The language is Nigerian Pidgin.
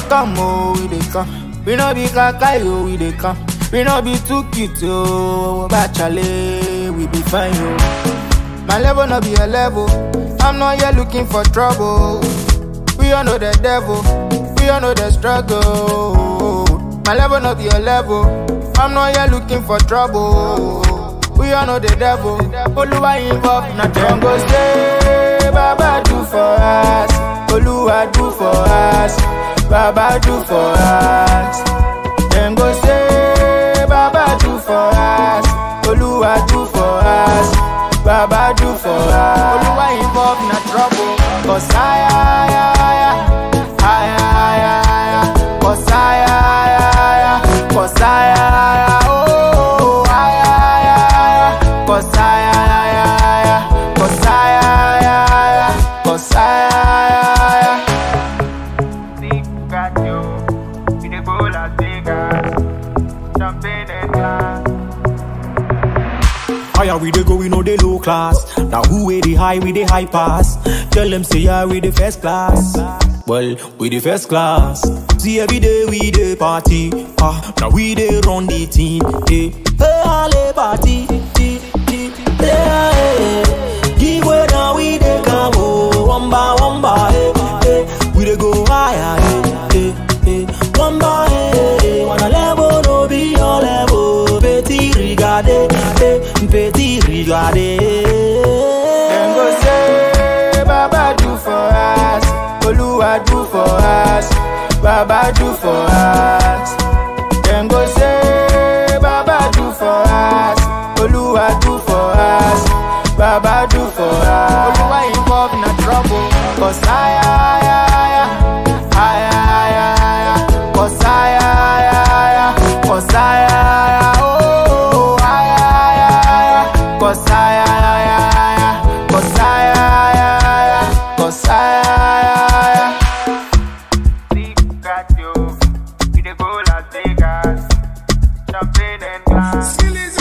come, oh, we dey come. We no be kakai, oh, we dey come. We no be too cute, oh, but chale, we be fine, oh. My level no be a level. I'm not here looking for trouble. We all know the devil. We all know the struggle. My level no be a level. I'm not here looking for trouble. We all know the devil. Oluwa involved, nothing go say. Baba do for us. Oluwa do for us. Baba do for us. Them go say, Baba do for us. Oluwa do for us. Baba do for us. Oluwa involved, not trouble. Cause Higher we dey go, we know they low class. Now who we the high, we the high pass. Tell them say yeah, we the first class. Well, we the first class. See every day we the party. Now we the run the team. Hey, alle party. Give way now we the come oh, one by hey. We the go higher hey. One by hey. Wanna level no be your level. Petit regardez. Petit regardez. Them go say, Baba do for us. Oluwa do for us. Baba do for us. Them go say, Baba do for us. Oluwa do for us. Baba do for us. Oluwa involved in a trouble. Cause We dey go Las Vegas, champagne and glass.